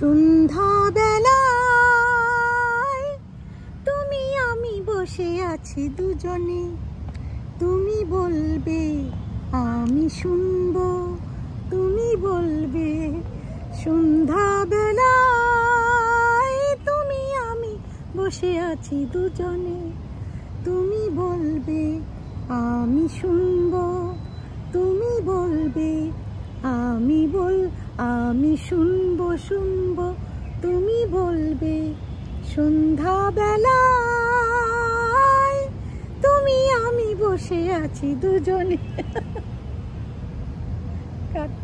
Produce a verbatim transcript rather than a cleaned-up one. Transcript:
সন্ধ্যা বেলায় তুমি আমি বসে আছি দুজনে, তুমি বলবে আমি শুনবো, তুমি বলবে। সন্ধ্যা বেলায় তুমি আমি বসে আছি দুজনে, তুমি বলবে আমি শুনবো, তুমি বলবে আমি বল আমি শুনবো শুনবো, তুমি বলবে। সন্ধ্যা বেলায় তুমি আমি বসে আছি দুজনে।